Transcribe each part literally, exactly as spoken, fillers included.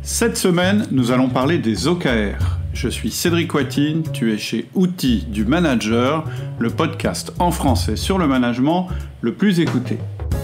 Cette semaine, nous allons parler des O K R. Je suis Cédric Watine, tu es chez Outils du Manager, le podcast en français sur le management le plus écouté.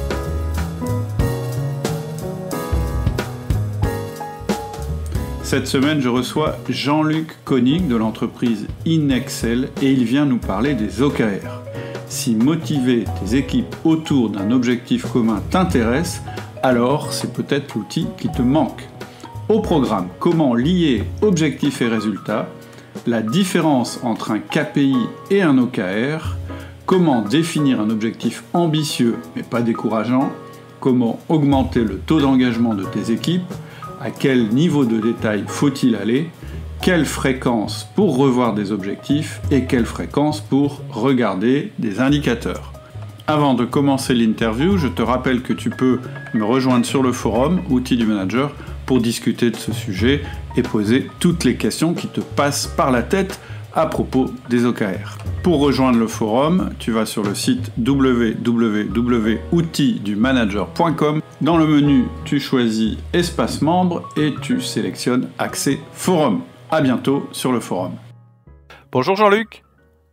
Cette semaine, je reçois Jean-Luc Koenig de l'entreprise InExcel et il vient nous parler des O K R. Si motiver tes équipes autour d'un objectif commun t'intéresse, alors c'est peut-être l'outil qui te manque. Au programme, comment lier objectifs et résultats, la différence entre un K P I et un O K R, comment définir un objectif ambitieux mais pas décourageant, comment augmenter le taux d'engagement de tes équipes, à quel niveau de détail faut-il aller, quelle fréquence pour revoir des objectifs et quelle fréquence pour regarder des indicateurs. Avant de commencer l'interview, je te rappelle que tu peux me rejoindre sur le forum Outils du Manager pour discuter de ce sujet et poser toutes les questions qui te passent par la tête à propos des O K R. Pour rejoindre le forum, tu vas sur le site w w w point outils du manager point com. Dans le menu, tu choisis Espace membre et tu sélectionnes Accès forum. À bientôt sur le forum. Bonjour Jean-Luc.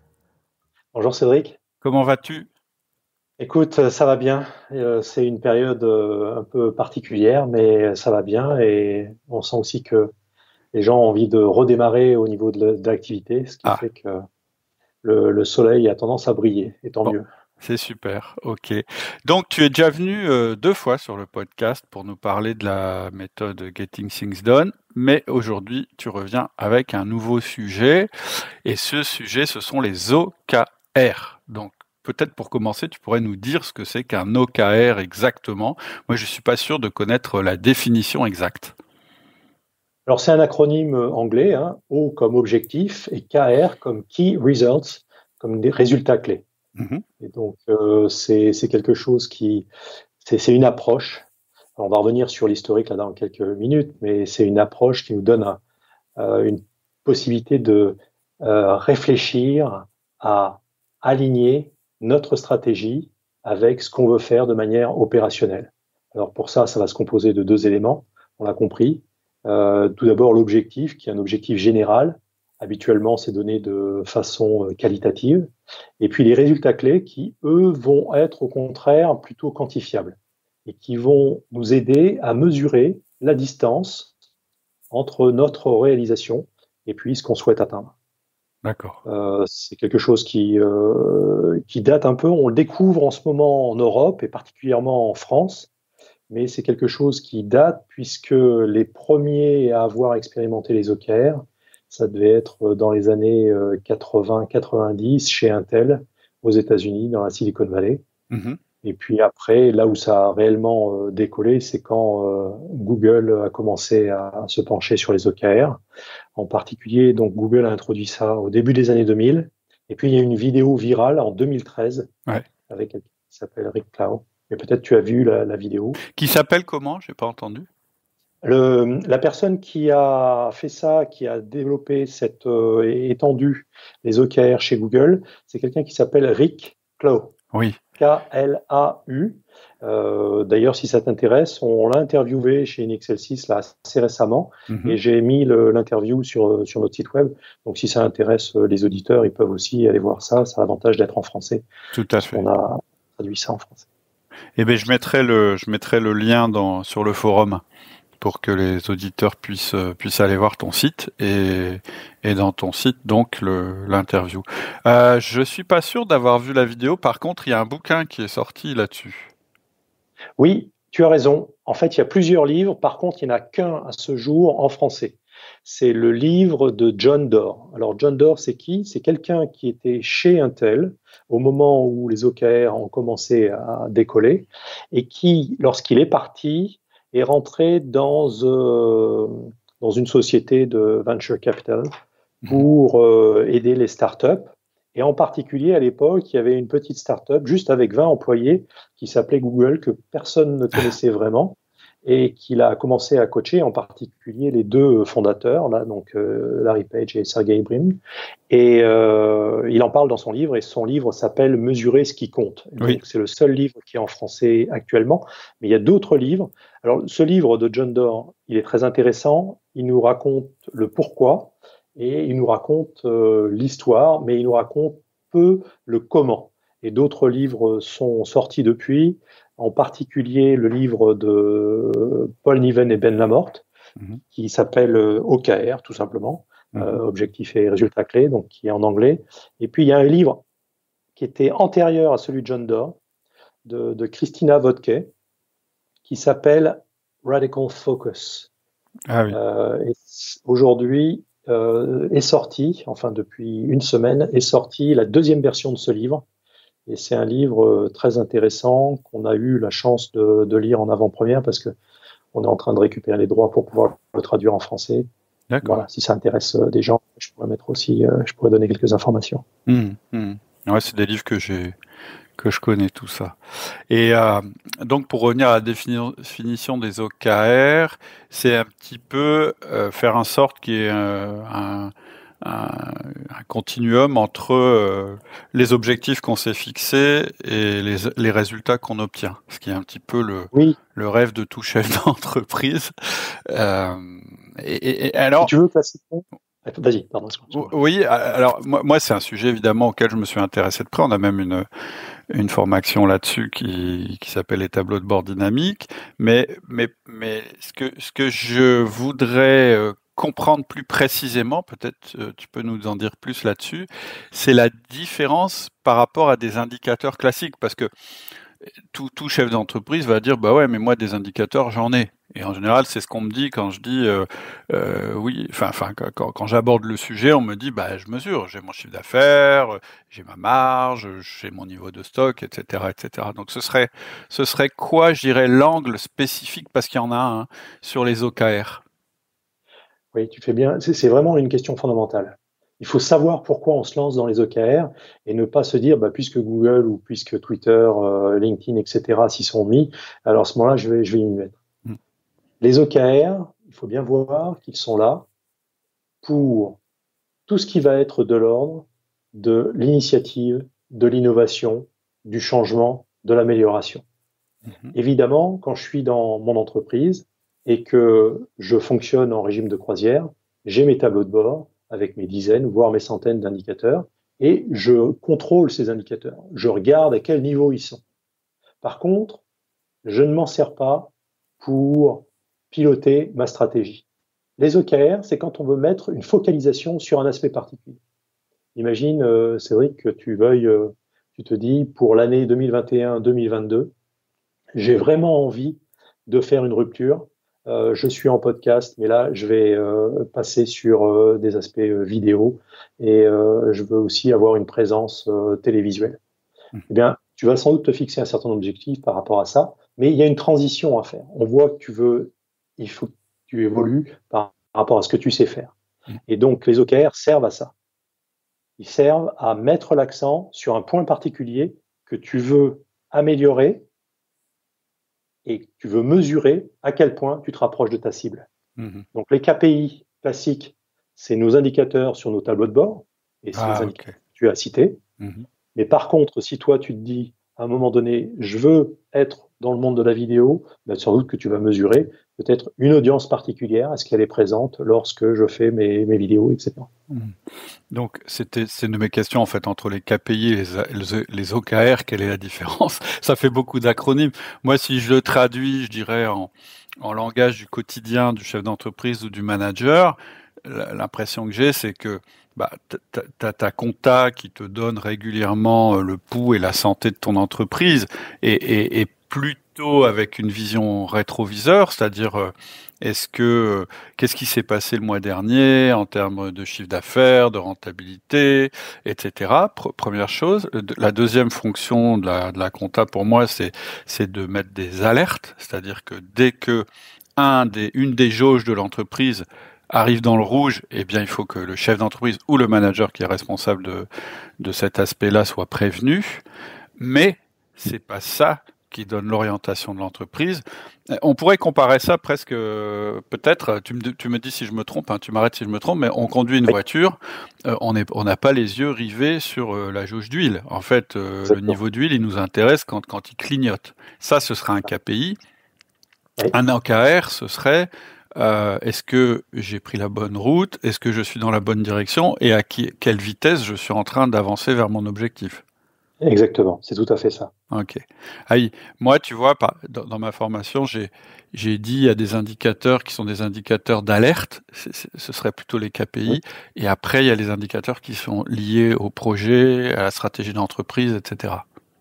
Bonjour Cédric. Comment vas-tu ? Écoute, ça va bien. Euh, c'est une période euh, un peu particulière, mais ça va bien et on sent aussi que les gens ont envie de redémarrer au niveau de l'activité, ce qui ah. fait que le, le soleil a tendance à briller, et tant bon, mieux. C'est super, ok. Donc tu es déjà venu euh, deux fois sur le podcast pour nous parler de la méthode Getting Things Done, mais aujourd'hui tu reviens avec un nouveau sujet, et ce sujet ce sont les O K R. Donc peut-être pour commencer, tu pourrais nous dire ce que c'est qu'un O K R exactement. Moi, je ne suis pas sûr de connaître la définition exacte. Alors, c'est un acronyme anglais, hein, O comme objectif et K R comme Key Results, comme des résultats clés. Mm-hmm. Et donc, euh, c'est, c'est quelque chose qui... C'est, c'est une approche. Alors, on va revenir sur l'historique là dans quelques minutes, mais c'est une approche qui nous donne un, euh, une possibilité de euh, réfléchir à aligner notre stratégie avec ce qu'on veut faire de manière opérationnelle. Alors pour ça, ça va se composer de deux éléments, on l'a compris. Euh, tout d'abord, l'objectif, qui est un objectif général. Habituellement, c'est donné de façon qualitative. Et puis les résultats clés qui, eux, vont être au contraire plutôt quantifiables et qui vont nous aider à mesurer la distance entre notre réalisation et puis ce qu'on souhaite atteindre. D'accord. Euh, c'est quelque chose qui, euh, qui date un peu, on le découvre en ce moment en Europe et particulièrement en France, mais c'est quelque chose qui date puisque les premiers à avoir expérimenté les O K R, ça devait être dans les années quatre-vingts quatre-vingt-dix chez Intel aux États-Unis, dans la Silicon Valley. Mm-hmm. Et puis après, là où ça a réellement euh, décollé, c'est quand euh, Google a commencé à, à se pencher sur les O K R. En particulier, donc Google a introduit ça au début des années deux mille. Et puis, il y a une vidéo virale en deux mille treize ouais. avec quelqu'un qui s'appelle Rick Clow. Mais peut-être tu as vu la, la vidéo. Qui s'appelle comment ? Je n'ai pas entendu. Le, la personne qui a fait ça, qui a développé cette euh, étendue les O K R chez Google, c'est quelqu'un qui s'appelle Rick Clow. Oui. K L A U. Euh, d'ailleurs, si ça t'intéresse, on l'a interviewé chez InExcel six là, assez récemment mm-hmm. et j'ai mis le, l'interview sur, sur notre site web. Donc, si ça intéresse les auditeurs, ils peuvent aussi aller voir ça. Ça a l'avantage d'être en français. Tout à fait. On a traduit ça en français. Eh bien, je mettrai le, je mettrai le lien dans, sur le forum pour que les auditeurs puissent, puissent aller voir ton site et, et dans ton site, donc, le, l'interview. Euh, je suis pas sûr d'avoir vu la vidéo. Par contre, il y a un bouquin qui est sorti là-dessus. Oui, tu as raison. En fait, il y a plusieurs livres. Par contre, il n'y en a qu'un à ce jour en français. C'est le livre de John Doerr. Alors, John Doerr, c'est qui ? C'est quelqu'un qui était chez Intel au moment où les O K R ont commencé à décoller et qui, lorsqu'il est parti, est rentré dans, euh, dans une société de venture capital pour euh, aider les startups. Et en particulier, à l'époque, il y avait une petite startup juste avec vingt employés qui s'appelait Google, que personne ne connaissait vraiment. et qu'il a commencé à coacher, en particulier les deux fondateurs, là, donc euh, Larry Page et Sergey Brin. Et euh, il en parle dans son livre, et son livre s'appelle « Mesurer ce qui compte ». Oui. Donc c'est le seul livre qui est en français actuellement, mais il y a d'autres livres. Alors ce livre de John Doerr, il est très intéressant, il nous raconte le pourquoi, et il nous raconte euh, l'histoire, mais il nous raconte peu le comment. Et d'autres livres sont sortis depuis, en particulier le livre de Paul Niven et Ben Lamorte, mm-hmm. qui s'appelle O K R, tout simplement, mm-hmm. euh, Objectifs et résultats clés, donc qui est en anglais. Et puis il y a un livre qui était antérieur à celui de John Doerr, de, de Christina Vodke, qui s'appelle Radical Focus. Ah oui. Euh, et aujourd'hui euh, est sorti, enfin depuis une semaine, est sorti la deuxième version de ce livre. Et c'est un livre très intéressant qu'on a eu la chance de, de lire en avant-première parce que on est en train de récupérer les droits pour pouvoir le traduire en français. D'accord. Voilà, si ça intéresse des gens, je pourrais mettre aussi, euh, je pourrais donner quelques informations. Mmh, mmh. Ouais, c'est des livres que j'ai, que je connais tout ça. Et euh, donc pour revenir à la définition des O K R, c'est un petit peu euh, faire en sorte qu'il y ait euh, un Un, un continuum entre euh, les objectifs qu'on s'est fixés et les, les résultats qu'on obtient, ce qui est un petit peu le, oui. le rêve de tout chef d'entreprise. Euh, et, et, et alors, si tu veux classer, vas-y, pardon. Oui, alors moi, moi c'est un sujet évidemment auquel je me suis intéressé de près. On a même une une formation là-dessus qui qui s'appelle les tableaux de bord dynamiques. Mais mais mais ce que ce que je voudrais euh, comprendre plus précisément, peut-être euh, tu peux nous en dire plus là-dessus, c'est la différence par rapport à des indicateurs classiques, parce que tout, tout chef d'entreprise va dire bah ouais mais moi des indicateurs j'en ai, et en général c'est ce qu'on me dit quand je dis euh, euh, oui enfin enfin quand, quand j'aborde le sujet on me dit bah je mesure, j'ai mon chiffre d'affaires, j'ai ma marge, j'ai mon niveau de stock, etc etc donc ce serait ce serait quoi, je dirais, l'angle spécifique, parce qu'il y en a un, hein, sur les O K R. Oui, tu fais bien. C'est, c'est vraiment une question fondamentale. Il faut savoir pourquoi on se lance dans les O K R et ne pas se dire, bah, puisque Google ou puisque Twitter, euh, LinkedIn, et cetera s'y sont mis, alors à ce moment-là, je vais, je vais y mettre. Mm. Les O K R, il faut bien voir qu'ils sont là pour tout ce qui va être de l'ordre de l'initiative, de l'innovation, du changement, de l'amélioration. Mm-hmm. Évidemment, quand je suis dans mon entreprise et que je fonctionne en régime de croisière, j'ai mes tableaux de bord avec mes dizaines, voire mes centaines d'indicateurs, et je contrôle ces indicateurs. Je regarde à quel niveau ils sont. Par contre, je ne m'en sers pas pour piloter ma stratégie. Les O K R, c'est quand on veut mettre une focalisation sur un aspect particulier. Imagine, euh, Cédric, que tu veuilles, euh, tu te dis, pour l'année deux mille vingt et un deux mille vingt-deux, j'ai vraiment envie de faire une rupture. Euh, je suis en podcast, mais là, je vais euh, passer sur euh, des aspects euh, vidéo, et euh, je veux aussi avoir une présence euh, télévisuelle. Mmh. Eh bien, tu vas sans doute te fixer un certain objectif par rapport à ça, mais il y a une transition à faire. On voit que tu veux, il faut que tu évolues par rapport à ce que tu sais faire. Mmh. Et donc, les O K R servent à ça. Ils servent à mettre l'accent sur un point particulier que tu veux améliorer, et tu veux mesurer à quel point tu te rapproches de ta cible. Mmh. Donc, les K P I classiques, c'est nos indicateurs sur nos tableaux de bord, et c'est ah, les indicateurs okay. que tu as cités. Mmh. Mais par contre, si toi, tu te dis, à un moment donné, je veux être dans le monde de la vidéo, ben, sans doute que tu vas mesurer peut-être une audience particulière, est-ce qu'elle est présente lorsque je fais mes, mes vidéos, et cetera. Mmh. Donc, c'était, c'est une de mes questions, en fait, entre les K P I et les, les O K R, quelle est la différence? Ça fait beaucoup d'acronymes. Moi, si je le traduis, je dirais, en, en langage du quotidien du chef d'entreprise ou du manager, l'impression que j'ai, c'est que bah, t'as ta compta qui te donne régulièrement le pouls et la santé de ton entreprise, et, et, et plutôt avec une vision rétroviseur, c'est-à-dire euh, est-ce que euh, qu'est-ce qui s'est passé le mois dernier en termes de chiffre d'affaires, de rentabilité, et cetera. Pre- première chose. La deuxième fonction de la, de la compta pour moi, c'est c'est de mettre des alertes, c'est-à-dire que dès que un des une des jauges de l'entreprise arrive dans le rouge, eh bien, il faut que le chef d'entreprise ou le manager qui est responsable de, de cet aspect-là soit prévenu. Mais c'est pas ça qui donne l'orientation de l'entreprise. On pourrait comparer ça presque, euh, peut-être, tu me, tu me dis si je me trompe, hein, tu m'arrêtes si je me trompe, mais on conduit une oui. voiture, euh, on n'a on pas les yeux rivés sur euh, la jauge d'huile. En fait, euh, le niveau d'huile, il nous intéresse quand, quand il clignote. Ça, ce sera un K P I. Oui. Un O K R, ce serait... Euh, est-ce que j'ai pris la bonne route? Est-ce que je suis dans la bonne direction? Et à qui, quelle vitesse je suis en train d'avancer vers mon objectif? Exactement, c'est tout à fait ça. Ok. Aïe, moi, tu vois, dans, dans ma formation, j'ai, j'ai dit il y a des indicateurs qui sont des indicateurs d'alerte, c'est, c'est, ce serait plutôt les K P I, oui. Et après, il y a les indicateurs qui sont liés au projet, à la stratégie d'entreprise, et cetera.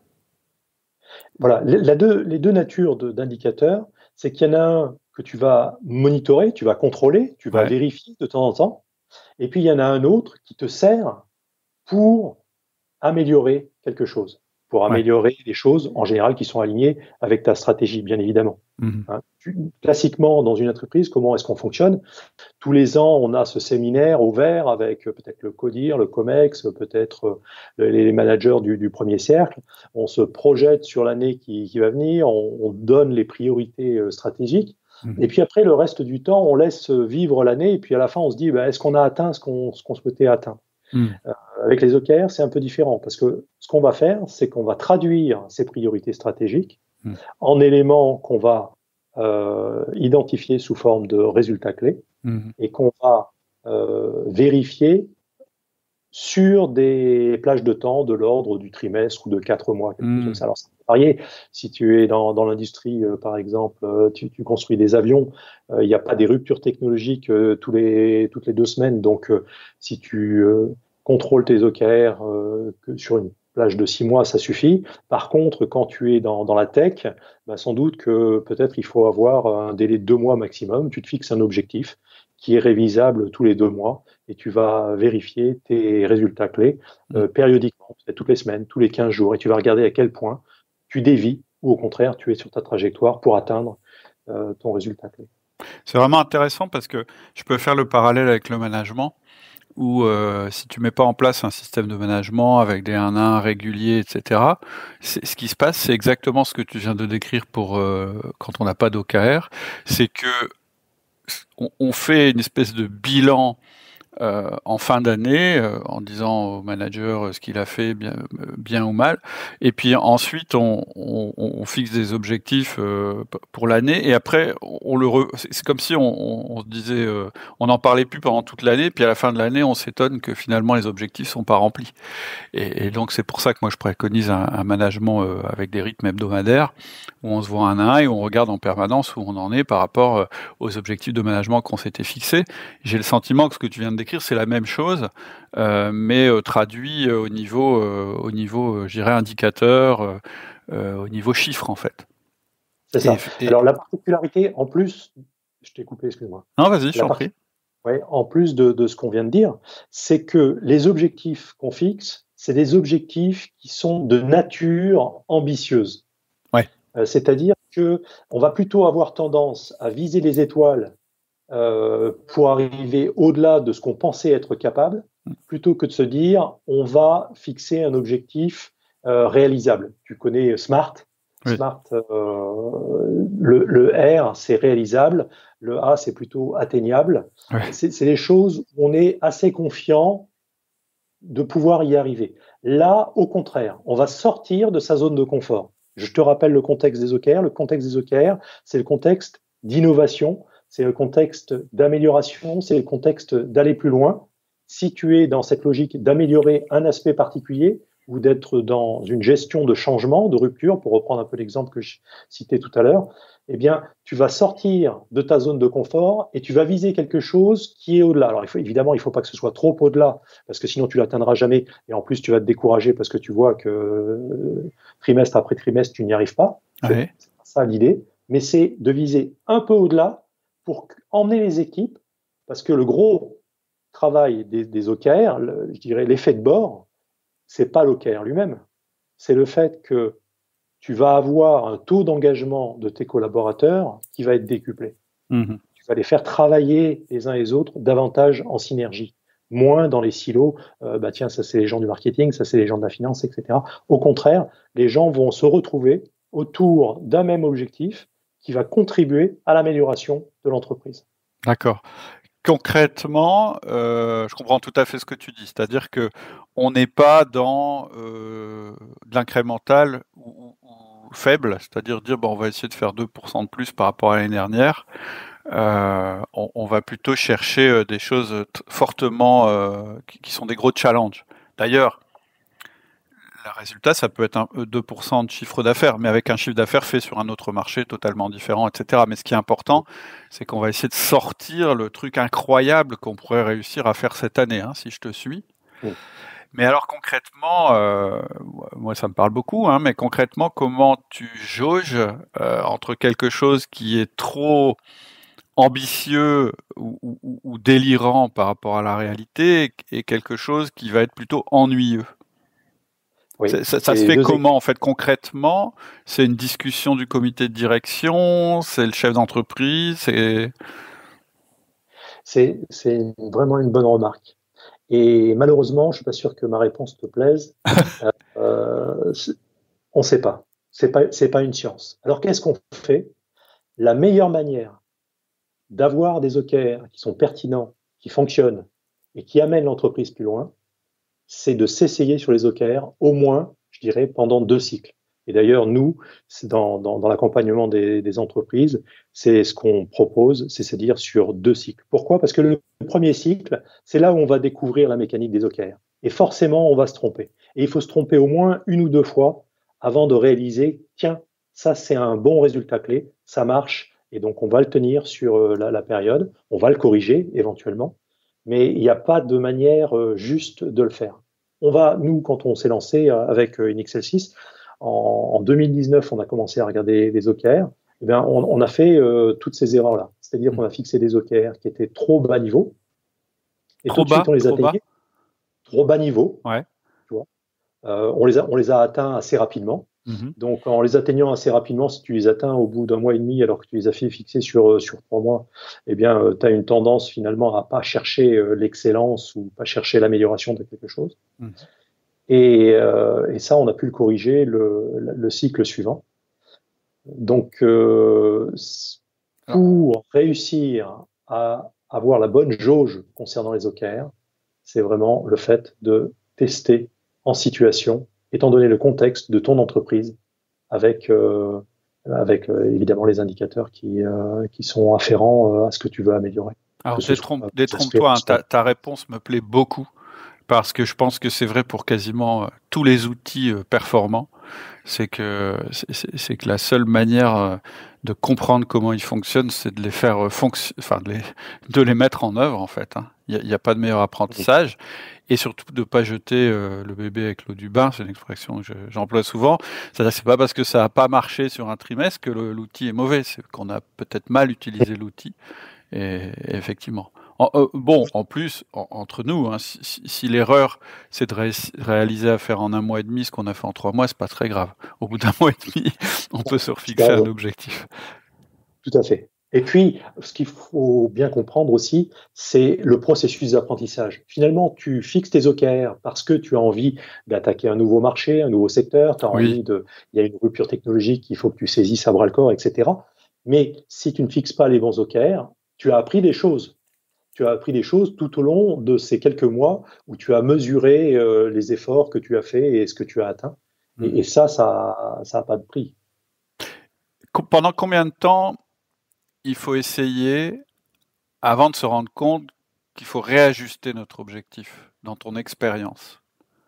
Voilà, la deux, les deux natures de, d'indicateurs, c'est qu'il y en a un que tu vas monitorer, tu vas contrôler, tu vas ouais. vérifier de temps en temps, et puis il y en a un autre qui te sert pour améliorer quelque chose, pour améliorer ouais. les choses en général qui sont alignées avec ta stratégie, bien évidemment. Mmh. Hein, tu, classiquement, dans une entreprise, comment est-ce qu'on fonctionne? Tous les ans, on a ce séminaire ouvert avec peut-être le CODIR, le COMEX, peut-être les managers du, du premier cercle. On se projette sur l'année qui, qui va venir, on, on donne les priorités stratégiques. Mmh. Et puis après, le reste du temps, on laisse vivre l'année. Et puis à la fin, on se dit, bah, est-ce qu'on a atteint ce qu'on, ce qu'on souhaitait atteindre? Mmh. Euh, avec les O K R, c'est un peu différent parce que ce qu'on va faire, c'est qu'on va traduire ces priorités stratégiques mmh. en éléments qu'on va euh, identifier sous forme de résultats clés mmh. et qu'on va euh, vérifier sur des plages de temps de l'ordre du trimestre ou de quatre mois. Quelque mmh. chose comme ça. Alors, ça peut varier. Si tu es dans, dans l'industrie, euh, par exemple, euh, tu, tu construis des avions, il euh, n'y a pas des ruptures technologiques euh, tous les, toutes les deux semaines. Donc, euh, si tu euh, contrôles tes O K R euh, que sur une plage de six mois, ça suffit. Par contre, quand tu es dans, dans la tech, bah, sans doute que peut-être il faut avoir un délai de deux mois maximum. Tu te fixes un objectif qui est révisable tous les deux mois et tu vas vérifier tes résultats clés euh, périodiquement, peut-être toutes les semaines, tous les quinze jours, et tu vas regarder à quel point tu dévies ou au contraire tu es sur ta trajectoire pour atteindre euh, ton résultat clé. C'est vraiment intéressant parce que je peux faire le parallèle avec le management où euh, si tu mets pas en place un système de management avec des un à un réguliers, et cetera, c'est, ce qui se passe, c'est exactement ce que tu viens de décrire pour euh, quand on n'a pas d'O K R, c'est que on, on fait une espèce de bilan euh, en fin d'année euh, en disant au manager ce qu'il a fait bien, bien ou mal, et puis ensuite on, on, on fixe des objectifs euh, pour l'année et après on le re... c'est comme si on, on, on se disait euh, on n'en parlait plus pendant toute l'année, puis à la fin de l'année on s'étonne que finalement les objectifs sont pas remplis et, et donc c'est pour ça que moi je préconise un, un management euh, avec des rythmes hebdomadaires où on se voit un à un et on regarde en permanence où on en est par rapport euh, aux objectifs de management qu'on s'était fixés. J'ai le sentiment que ce que tu viens de décrire, c'est la même chose, euh, mais euh, traduit euh, au niveau, euh, au niveau, euh, je dirais, indicateur, euh, euh, au niveau chiffre, en fait. C'est ça. Et, Alors, la particularité, en plus, je t'ai coupé, excuse-moi. Non, vas-y, je t'en prie. Ouais, en plus de, de ce qu'on vient de dire, c'est que les objectifs qu'on fixe, c'est des objectifs qui sont de nature ambitieuse. Ouais. Euh, c'est-à-dire que on va plutôt avoir tendance à viser les étoiles Euh, pour arriver au-delà de ce qu'on pensait être capable, plutôt que de se dire on va fixer un objectif euh, réalisable. Tu connais SMART. Oui. SMART, euh, le, le R, c'est réalisable. Le A, c'est plutôt atteignable. Oui. C'est, c'est des choses où on est assez confiant de pouvoir y arriver. Là, au contraire, on va sortir de sa zone de confort. Je te rappelle le contexte des O K R. Le contexte des O K R, c'est le contexte d'innovation. C'est le contexte d'amélioration, c'est le contexte d'aller plus loin. Si tu es dans cette logique d'améliorer un aspect particulier ou d'être dans une gestion de changement, de rupture, pour reprendre un peu l'exemple que je citais tout à l'heure, eh bien, tu vas sortir de ta zone de confort et tu vas viser quelque chose qui est au-delà. Alors, il faut, évidemment, il ne faut pas que ce soit trop au-delà, parce que sinon tu l'atteindras jamais. Et en plus, tu vas te décourager parce que tu vois que euh, trimestre après trimestre, tu n'y arrives pas. Ouais. C'est pas ça l'idée. Mais c'est de viser un peu au-delà pour emmener les équipes, parce que le gros travail des, des O K R, le, je dirais l'effet de bord, c'est pas l'O K R lui-même, c'est le fait que tu vas avoir un taux d'engagement de tes collaborateurs qui va être décuplé. Mmh. Tu vas les faire travailler les uns et les autres davantage en synergie, moins dans les silos, euh, bah tiens, ça c'est les gens du marketing, ça c'est les gens de la finance, et cetera. Au contraire, les gens vont se retrouver autour d'un même objectif qui va contribuer à l'amélioration de l'entreprise. D'accord. Concrètement, euh, je comprends tout à fait ce que tu dis, c'est-à-dire que on n'est pas dans euh, de l'incrémental ou, ou faible, c'est-à-dire dire bon, on va essayer de faire deux pour cent de plus par rapport à l'année dernière. Euh, on, on va plutôt chercher euh, des choses t- fortement euh, qui, qui sont des gros challenges. D'ailleurs, le résultat, ça peut être un, deux pour cent de chiffre d'affaires, mais avec un chiffre d'affaires fait sur un autre marché totalement différent, et cetera. Mais ce qui est important, c'est qu'on va essayer de sortir le truc incroyable qu'on pourrait réussir à faire cette année, hein, si je te suis. Oui. Mais alors concrètement, euh, moi ça me parle beaucoup, hein, mais concrètement, comment tu jauges euh, entre quelque chose qui est trop ambitieux ou, ou, ou délirant par rapport à la réalité et quelque chose qui va être plutôt ennuyeux? Oui, Ça, ça, ça se fait comment en fait concrètement? C'est une discussion du comité de direction, c'est le chef d'entreprise, c'est... C'est, c'est vraiment une bonne remarque. Et malheureusement, je suis pas sûr que ma réponse te plaise. euh, on ne sait pas. C'est pas, c'est pas une science. Alors qu'est-ce qu'on fait? La meilleure manière d'avoir des O K R qui sont pertinents, qui fonctionnent et qui amènent l'entreprise plus loin, c'est de s'essayer sur les O K R au moins, je dirais, pendant deux cycles. Et d'ailleurs, nous, dans, dans, dans l'accompagnement des, des entreprises, c'est ce qu'on propose, c'est-à-dire sur deux cycles. Pourquoi? Parce que le premier cycle, c'est là où on va découvrir la mécanique des O K R. Et forcément, on va se tromper. Et il faut se tromper au moins une ou deux fois avant de réaliser, tiens, ça c'est un bon résultat clé, ça marche, et donc on va le tenir sur la, la période, on va le corriger éventuellement, mais il n'y a pas de manière juste de le faire. On va, nous, quand on s'est lancé avec N X L six, en, en deux mille dix-neuf, on a commencé à regarder les O K R, eh bien, on, on a fait euh, toutes ces erreurs-là. C'est-à-dire qu'on a fixé des O K R qui étaient trop bas niveau, et trop tout de bas, suite on les a trop bas. atteignés. Trop bas niveau. Ouais. Tu vois. Euh, on, les a, on les a atteints assez rapidement. Mm-hmm. Donc, en les atteignant assez rapidement, si tu les atteins au bout d'un mois et demi, alors que tu les as fait fixer sur, sur trois mois, eh bien, euh, tu as une tendance finalement à pas chercher euh, l'excellence ou pas chercher l'amélioration de quelque chose. Mm-hmm. Et, euh, et ça, on a pu le corriger le, le cycle suivant. Donc, euh, pour réussir à avoir la bonne jauge concernant les O K R, c'est vraiment le fait de tester en situation, étant donné le contexte de ton entreprise, avec, euh, avec euh, évidemment les indicateurs qui, euh, qui sont afférents euh, à ce que tu veux améliorer. Alors, détrompe, détrompe-toi, hein, ta, ta réponse me plaît beaucoup, parce que je pense que c'est vrai pour quasiment euh, tous les outils euh, performants. C'est que, c'est, c'est que la seule manière euh, de comprendre comment ils fonctionnent, c'est de les faire fonctionner, enfin de les, de les mettre en œuvre en fait. Il n'y a, a pas de meilleur apprentissage, et surtout de ne pas jeter euh, le bébé avec l'eau du bain. C'est une expression que je, j'emploie souvent. C'est-à-dire que c'est pas parce que ça n'a pas marché sur un trimestre que le, l'outil est mauvais. C'est qu'on a peut-être mal utilisé l'outil. Et, et effectivement. En, euh, bon, en plus, en, entre nous, hein, si, si, si l'erreur c'est de ré- réaliser à faire en un mois et demi ce qu'on a fait en trois mois, c'est pas très grave. Au bout d'un mois et demi, on peut se refixer un objectif. Tout à fait. Et puis, ce qu'il faut bien comprendre aussi, c'est le processus d'apprentissage. Finalement, tu fixes tes O K R parce que tu as envie d'attaquer un nouveau marché, un nouveau secteur, tu as oui. envie de, il y a une rupture technologique, il faut que tu saisisses à bras le corps, et cetera. Mais si tu ne fixes pas les bons O K R, tu as appris des choses. Tu as appris des choses tout au long de ces quelques mois où tu as mesuré euh, les efforts que tu as faits et ce que tu as atteint. Mmh. Et, et ça, ça n'a pas de prix. Pendant combien de temps il faut essayer avant de se rendre compte qu'il faut réajuster notre objectif dans ton expérience?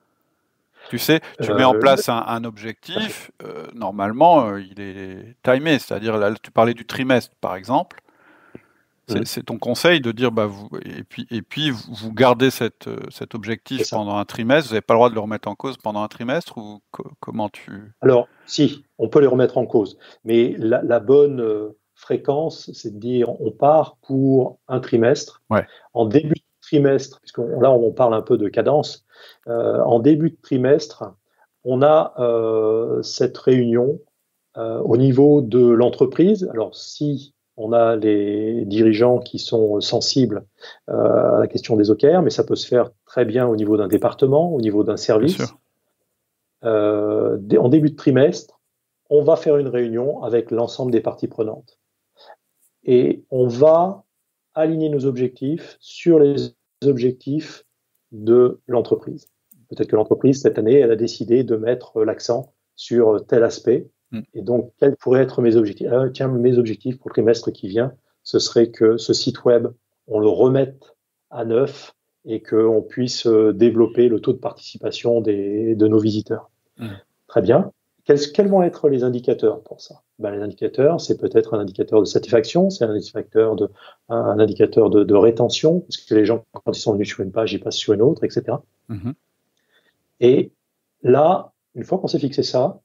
Tu sais, tu euh, mets en place un, un objectif, euh, normalement, euh, il est timé, c'est-à-dire, là, tu parlais du trimestre, par exemple. C'est, c'est ton conseil de dire, bah, vous, et puis, et puis vous gardez cette, cet objectif pendant un trimestre, vous n'avez pas le droit de le remettre en cause pendant un trimestre, ou co- comment tu... Alors, si, on peut les remettre en cause, mais la, la bonne euh, fréquence, c'est de dire, on part pour un trimestre. Ouais. En début de trimestre, puisque là, on parle un peu de cadence, euh, en début de trimestre, on a euh, cette réunion euh, au niveau de l'entreprise. Alors, si on a les dirigeants qui sont sensibles euh, à la question des O K R, mais ça peut se faire très bien au niveau d'un département, au niveau d'un service. Euh, en début de trimestre, on va faire une réunion avec l'ensemble des parties prenantes. Et on va aligner nos objectifs sur les objectifs de l'entreprise. Peut-être que l'entreprise, cette année, elle a décidé de mettre l'accent sur tel aspect. Mm. Et donc, quels pourraient être mes objectifs? Ah, tiens, mes objectifs pour le trimestre qui vient, ce serait que ce site web, on le remette à neuf et qu'on puisse développer le taux de participation des, de nos visiteurs. Mm. Très bien. Quels, quels vont être les indicateurs pour ça? Ben, les indicateurs, c'est peut-être un indicateur de satisfaction, c'est un indicateur de, un, un indicateur de, de rétention, parce que les gens, quand ils sont venus sur une page, ils passent sur une autre, et cetera. Mm-hmm. Et là, une fois qu'on s'est fixé ça,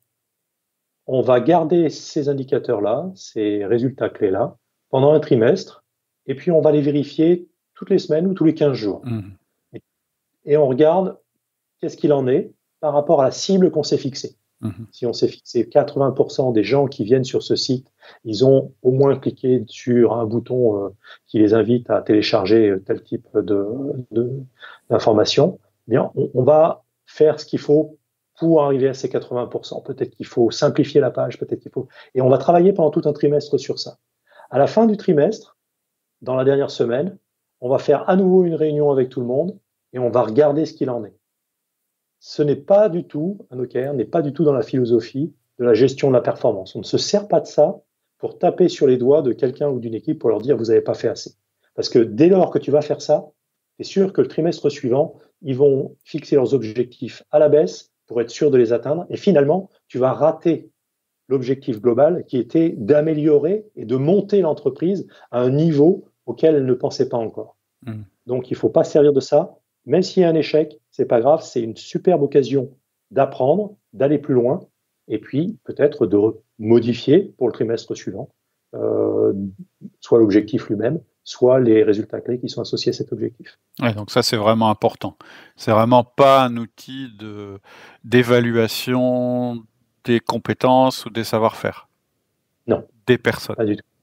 on va garder ces indicateurs-là, ces résultats clés-là, pendant un trimestre, et puis on va les vérifier toutes les semaines ou tous les quinze jours. Mm-hmm. Et, et on regarde qu'est-ce qu'il en est par rapport à la cible qu'on s'est fixée. Mmh. Si on s'est fixé quatre-vingts pour cent des gens qui viennent sur ce site, ils ont au moins cliqué sur un bouton euh, qui les invite à télécharger tel type de, de, d'informations, eh bien, on, on va faire ce qu'il faut pour arriver à ces quatre-vingts pour cent. Peut-être qu'il faut simplifier la page, peut-être qu'il faut... Et on va travailler pendant tout un trimestre sur ça. À la fin du trimestre, dans la dernière semaine, on va faire à nouveau une réunion avec tout le monde et on va regarder ce qu'il en est. Ce n'est pas du tout, un O K R n'est pas du tout dans la philosophie de la gestion de la performance. On ne se sert pas de ça pour taper sur les doigts de quelqu'un ou d'une équipe pour leur dire vous n'avez pas fait assez. Parce que dès lors que tu vas faire ça, tu es sûr que le trimestre suivant, ils vont fixer leurs objectifs à la baisse pour être sûr de les atteindre. Et finalement, tu vas rater l'objectif global qui était d'améliorer et de monter l'entreprise à un niveau auquel elle ne pensait pas encore. Mmh. Donc, il ne faut pas se servir de ça. Même s'il y a un échec, c'est pas grave, c'est une superbe occasion d'apprendre, d'aller plus loin, et puis peut-être de modifier pour le trimestre suivant, euh, soit l'objectif lui-même, soit les résultats clés qui sont associés à cet objectif. Ouais, donc ça c'est vraiment important. C'est vraiment pas un outil de d'évaluation des compétences ou des savoir-faire. Non. Des personnes. Pas du tout.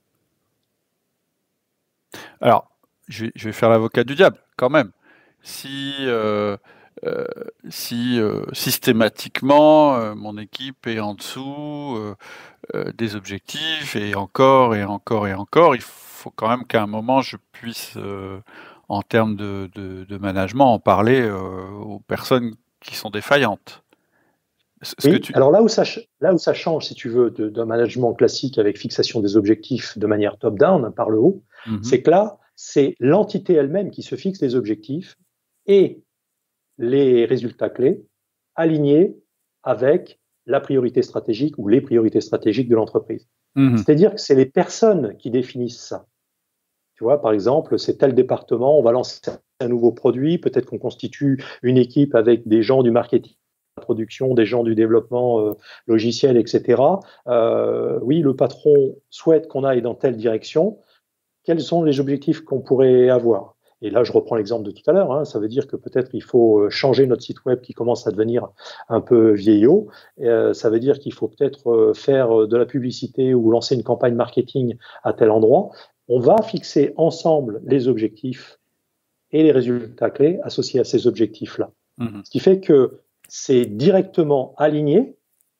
Alors, je vais, je vais faire l'avocat du diable quand même. Si, euh, euh, si euh, systématiquement euh, mon équipe est en dessous euh, euh, des objectifs et encore et encore et encore, il faut quand même qu'à un moment je puisse, euh, en termes de, de, de management, en parler euh, aux personnes qui sont défaillantes. Ce oui, que tu... alors là où, ça, là où ça change, si tu veux, de, d'un management classique avec fixation des objectifs de manière top-down, par le haut, mm-hmm. c'est que là, c'est l'entité elle-même qui se fixe les objectifs et les résultats clés alignés avec la priorité stratégique ou les priorités stratégiques de l'entreprise. Mmh. C'est-à-dire que c'est les personnes qui définissent ça. Tu vois, par exemple, c'est tel département, on va lancer un nouveau produit, peut-être qu'on constitue une équipe avec des gens du marketing, de la production, des gens du développement euh, logiciel, et cetera. Euh, oui, le patron souhaite qu'on aille dans telle direction. Quels sont les objectifs qu'on pourrait avoir ? Et là, je reprends l'exemple de tout à l'heure. Hein, ça veut dire que peut-être il faut changer notre site web qui commence à devenir un peu vieillot. Et, euh, ça veut dire qu'il faut peut-être faire de la publicité ou lancer une campagne marketing à tel endroit. On va fixer ensemble les objectifs et les résultats clés associés à ces objectifs-là. Mmh. Ce qui fait que c'est directement aligné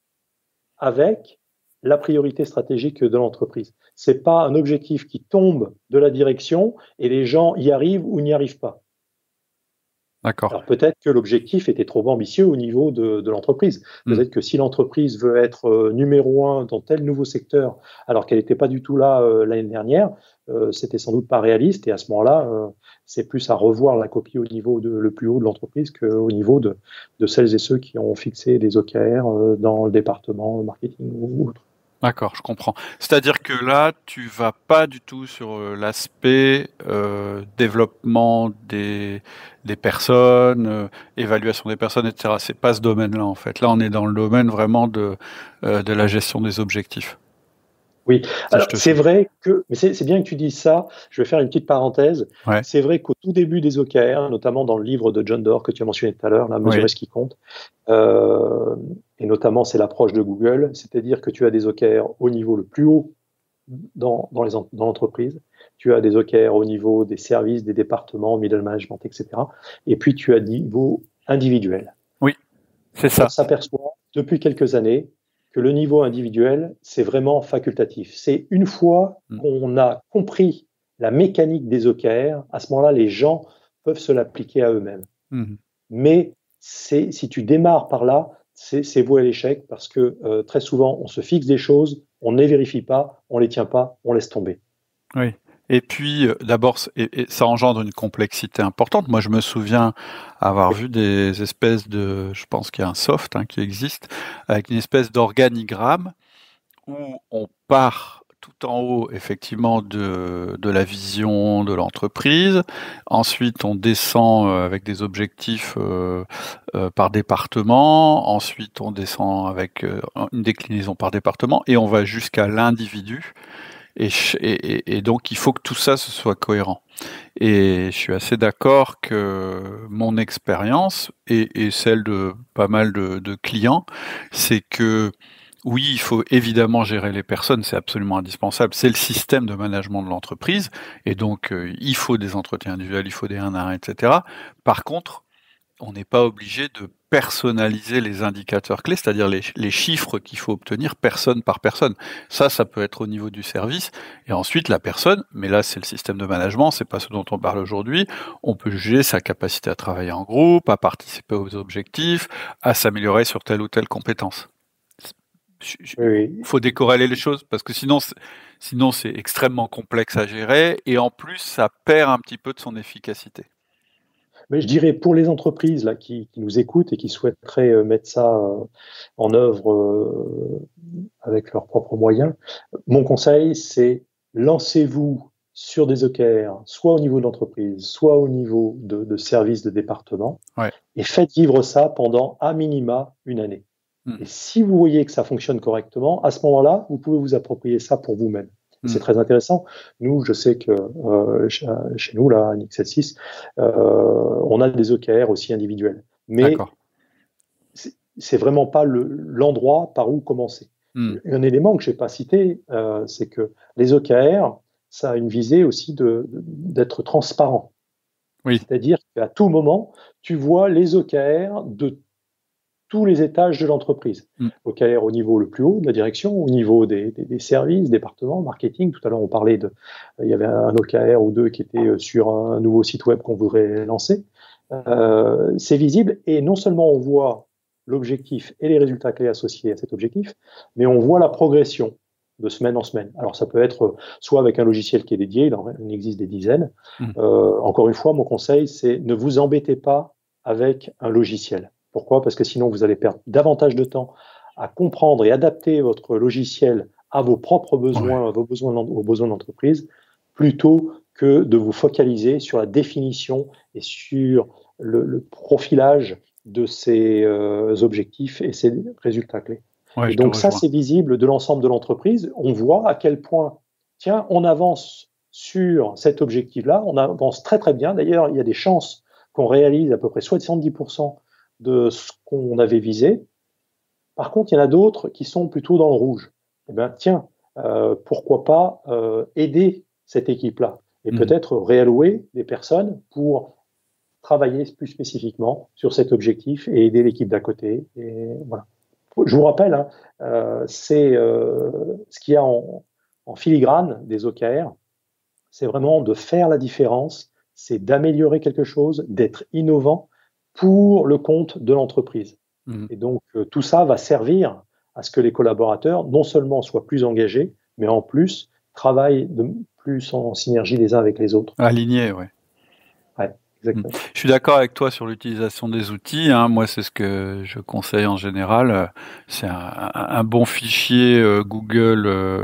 avec la priorité stratégique de l'entreprise. C'est pas un objectif qui tombe de la direction et les gens y arrivent ou n'y arrivent pas. D'accord. Alors peut-être que l'objectif était trop ambitieux au niveau de, de l'entreprise. Peut-être mmh. que si l'entreprise veut être euh, numéro un dans tel nouveau secteur, alors qu'elle n'était pas du tout là euh, l'année dernière, euh, c'était sans doute pas réaliste. Et à ce moment-là, euh, c'est plus à revoir la copie au niveau de, le plus haut de l'entreprise qu'au niveau de, de celles et ceux qui ont fixé des O K R euh, dans le département marketing ou autre. D'accord, je comprends. C'est-à-dire que là, tu vas pas du tout sur l'aspect euh, développement des des personnes, euh, évaluation des personnes, et cetera. C'est pas ce domaine-là en fait. Là, on est dans le domaine vraiment de euh, de la gestion des objectifs. Oui, alors c'est vrai que, mais c'est, c'est bien que tu dises ça, je vais faire une petite parenthèse. Ouais. C'est vrai qu'au tout début des O K R, notamment dans le livre de John Doerr que tu as mentionné tout à l'heure, la mesurer oui. ce qui compte, euh, et notamment c'est l'approche de Google, c'est-à-dire que tu as des O K R au niveau le plus haut dans, dans, les, dans l'entreprise, tu as des O K R au niveau des services, des départements, middle management, et cetera. Et puis tu as des niveaux individuels. Oui, c'est ça. On s'aperçoit depuis quelques années que le niveau individuel, c'est vraiment facultatif. C'est une fois qu'on a compris la mécanique des O K R, à ce moment-là, les gens peuvent se l'appliquer à eux-mêmes. Mmh. Mais c'est, si tu démarres par là, c'est, c'est voué à l'échec parce que euh, très souvent, on se fixe des choses, on ne les vérifie pas, on ne les tient pas, on laisse tomber. Oui. Et puis, euh, d'abord, et, et ça engendre une complexité importante. Moi, je me souviens avoir vu des espèces de, je pense qu'il y a un soft hein, qui existe, avec une espèce d'organigramme où on part tout en haut, effectivement, de, de la vision de l'entreprise. Ensuite, on descend avec des objectifs euh, euh, par département. Ensuite, on descend avec euh, une déclinaison par département et on va jusqu'à l'individu. Et, et, et donc, il faut que tout ça ce soit cohérent. Et je suis assez d'accord que mon expérience et, et celle de pas mal de, de clients, c'est que oui, il faut évidemment gérer les personnes, c'est absolument indispensable. C'est le système de management de l'entreprise. Et donc, euh, il faut des entretiens individuels, il faut des un à un, et cetera. Par contre, on n'est pas obligé de personnaliser les indicateurs clés, c'est-à-dire les, les chiffres qu'il faut obtenir personne par personne. Ça, ça peut être au niveau du service. Et ensuite, la personne, mais là, c'est le système de management, c'est pas ce dont on parle aujourd'hui. On peut juger sa capacité à travailler en groupe, à participer aux objectifs, à s'améliorer sur telle ou telle compétence. Il oui. faut décorréler les choses parce que sinon, c'est, sinon c'est extrêmement complexe à gérer et en plus, ça perd un petit peu de son efficacité. Mais je dirais pour les entreprises là, qui, qui nous écoutent et qui souhaiteraient euh, mettre ça euh, en œuvre euh, avec leurs propres moyens, mon conseil, c'est lancez-vous sur des O K R, soit au niveau de l'entreprise, soit au niveau de, de services de département, ouais. et faites vivre ça pendant à minima une année. Mmh. Et si vous voyez que ça fonctionne correctement, à ce moment-là, vous pouvez vous approprier ça pour vous-même. Mmh. C'est très intéressant. Nous, je sais que euh, chez, chez nous, là, à N X L six, euh, on a des O K R aussi individuels. Mais c'est, c'est vraiment pas le, l'endroit par où commencer. Mmh. Un élément que je n'ai pas cité, euh, c'est que les O K R, ça a une visée aussi de, de, d'être transparent. Oui. C'est-à-dire qu'à tout moment, tu vois les O K R de tous les étages de l'entreprise. Mm. O K R au niveau le plus haut de la direction, au niveau des, des, des services, départements, marketing. Tout à l'heure, on parlait de, il y avait un O K R ou deux qui était sur un nouveau site web qu'on voudrait lancer. Euh, c'est visible et non seulement on voit l'objectif et les résultats clés associés à cet objectif, mais on voit la progression de semaine en semaine. Alors ça peut être soit avec un logiciel qui est dédié, il en existe des dizaines. Mm. Euh, encore une fois, mon conseil, c'est ne vous embêtez pas avec un logiciel. Pourquoi ? Parce que sinon, vous allez perdre davantage de temps à comprendre et adapter votre logiciel à vos propres besoins, ouais. à vos besoins, aux besoins de l'entreprise, plutôt que de vous focaliser sur la définition et sur le, le profilage de ces euh, objectifs et ces résultats clés. Ouais, et donc ça, c'est visible de l'ensemble de l'entreprise. On voit à quel point, tiens, on avance sur cet objectif-là, on avance très très bien. D'ailleurs, il y a des chances qu'on réalise à peu près soixante-dix pour cent de ce qu'on avait visé. Par contre, il y en a d'autres qui sont plutôt dans le rouge. Eh bien, tiens, euh, pourquoi pas euh, aider cette équipe-là et mmh. peut-être réallouer des personnes pour travailler plus spécifiquement sur cet objectif et aider l'équipe d'à côté. Et voilà. Je vous rappelle, hein, euh, c'est euh, ce qu'il y a en, en filigrane des O K R, c'est vraiment de faire la différence, c'est d'améliorer quelque chose, d'être innovant pour le compte de l'entreprise. Mmh. Et donc, euh, tout ça va servir à ce que les collaborateurs, non seulement soient plus engagés, mais en plus, travaillent de plus en synergie les uns avec les autres. Alignés, oui. Ouais, exactement. Mmh. Je suis d'accord avec toi sur l'utilisation des outils. Hein. Moi, c'est ce que je conseille en général. C'est un, un bon fichier euh, Google euh,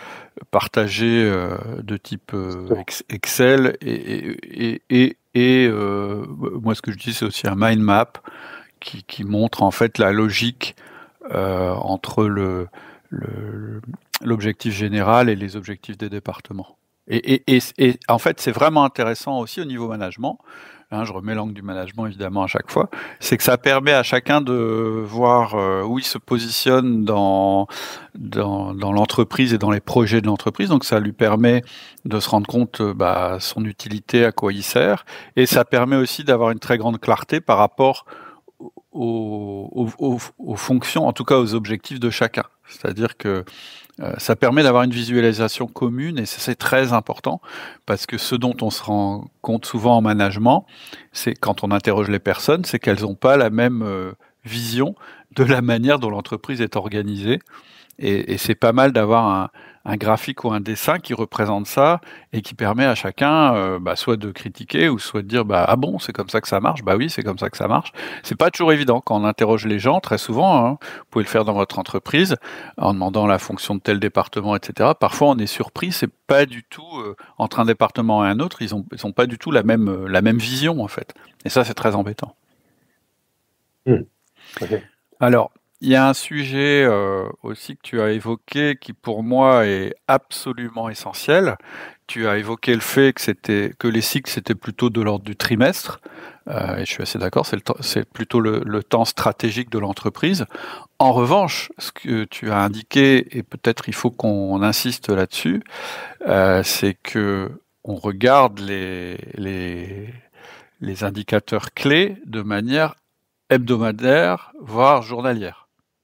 partagé euh, de type euh, Excel et, et, et, et Et euh, moi, ce que je dis, c'est aussi un mind map qui, qui montre en fait la logique euh, entre le, le, l'objectif général et les objectifs des départements. Et, et, et, et en fait, c'est vraiment intéressant aussi au niveau management. Hein, je remets l'angle du management évidemment à chaque fois. C'est que ça permet à chacun de voir euh, où il se positionne dans, dans dans l'entreprise et dans les projets de l'entreprise. Donc ça lui permet de se rendre compte euh, bah, son utilité, à quoi il sert, et ça permet aussi d'avoir une très grande clarté par rapport aux, aux, aux, aux fonctions, en tout cas aux objectifs de chacun. C'est-à-dire que euh, ça permet d'avoir une visualisation commune et ça, c'est très important parce que ce dont on se rend compte souvent en management, c'est quand on interroge les personnes, c'est qu'elles n'ont pas la même euh, vision de la manière dont l'entreprise est organisée. Et, et c'est pas mal d'avoir un, un graphique ou un dessin qui représente ça et qui permet à chacun euh, bah, soit de critiquer ou soit de dire bah, ah bon, c'est comme ça que ça marche. Bah oui, c'est comme ça que ça marche. C'est pas toujours évident quand on interroge les gens, très souvent, hein, vous pouvez le faire dans votre entreprise en demandant la fonction de tel département, et cetera. Parfois on est surpris, c'est pas du tout euh, entre un département et un autre, ils ont, ils ont pas du tout la même, euh, la même vision en fait. Et ça, c'est très embêtant. Mmh. Okay. Alors, il y a un sujet euh, aussi que tu as évoqué qui pour moi est absolument essentiel. Tu as évoqué le fait que c'était que les cycles c'était plutôt de l'ordre du trimestre. Euh, et je suis assez d'accord, c'est, le temps, c'est plutôt le, le temps stratégique de l'entreprise. En revanche, ce que tu as indiqué et peut-être il faut qu'on insiste là-dessus, euh, c'est que on regarde les les les indicateurs clés de manière hebdomadaire, voire journalière.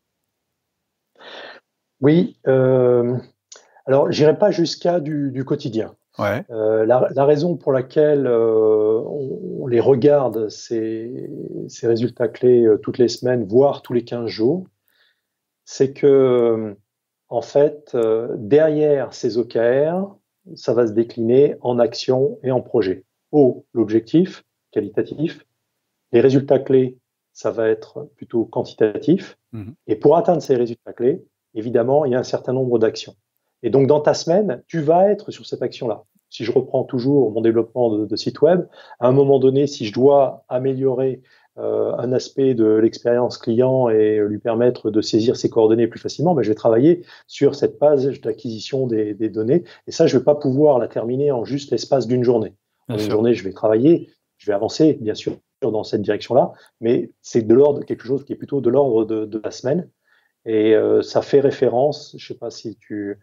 Oui, euh, alors j'irai pas jusqu'à du, du quotidien. Ouais. Euh, la, la raison pour laquelle euh, on, on les regarde, ces, ces résultats clés euh, toutes les semaines, voire tous les quinze jours, c'est que, euh, en fait, euh, derrière ces O K R, ça va se décliner en action et en projet. O, l'objectif qualitatif. Les résultats clés, ça va être plutôt quantitatif. Mmh. Et pour atteindre ces résultats clés, évidemment, il y a un certain nombre d'actions. Et donc, dans ta semaine, tu vas être sur cette action-là. Si je reprends toujours mon développement de, de site web, à un moment donné, si je dois améliorer euh, un aspect de l'expérience client et lui permettre de saisir ses coordonnées plus facilement, ben, je vais travailler sur cette page d'acquisition des, des données. Et ça, je ne vais pas pouvoir la terminer en juste l'espace d'une journée. En une journée, je vais travailler, je vais avancer, bien sûr, dans cette direction-là, mais c'est de l'ordre, quelque chose qui est plutôt de l'ordre de, de la semaine. Et euh, ça fait référence, je ne sais pas si tu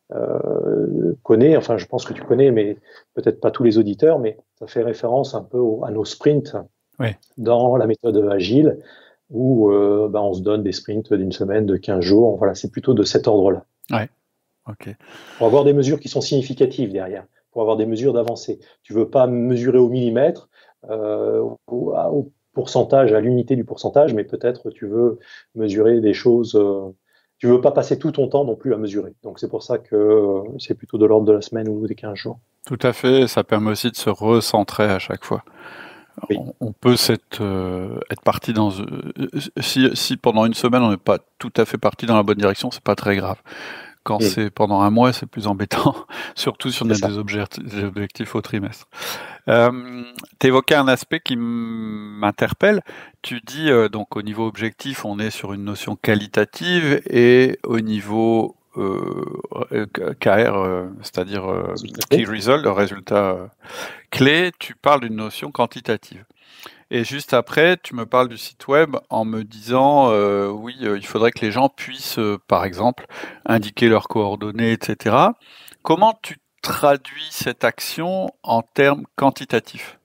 euh, connais, enfin je pense que tu connais, mais peut-être pas tous les auditeurs, mais ça fait référence un peu au, à nos sprints oui. Dans la méthode agile, où euh, ben, on se donne des sprints d'une semaine, de quinze jours, voilà, c'est plutôt de cet ordre-là. Ouais. Okay. Pour avoir des mesures qui sont significatives derrière, pour avoir des mesures d'avancée. Tu ne veux pas mesurer au millimètre, euh, au, au pourcentage, à l'unité du pourcentage, mais peut-être tu veux mesurer des choses, euh, tu veux pas passer tout ton temps non plus à mesurer. Donc c'est pour ça que euh, c'est plutôt de l'ordre de la semaine ou des quinze jours. Tout à fait, ça permet aussi de se recentrer à chaque fois. Oui. On, on peut être, euh, être parti dans... Euh, si, si pendant une semaine on n'est pas tout à fait parti dans la bonne direction, c'est pas très grave. Quand mmh. c'est pendant un mois, c'est plus embêtant, surtout si on a des objectifs, des objectifs au trimestre. Euh, tu évoquais un aspect qui m'interpelle. Tu dis, euh, donc au niveau objectif, on est sur une notion qualitative et au niveau euh, K R, euh, c'est-à-dire euh, Key Result, le résultat euh, clé, tu parles d'une notion quantitative. Et juste après, tu me parles du site web en me disant, euh, oui, euh, il faudrait que les gens puissent, euh, par exemple, indiquer leurs coordonnées, et cetera. Comment tu traduis cette action en termes quantitatifs?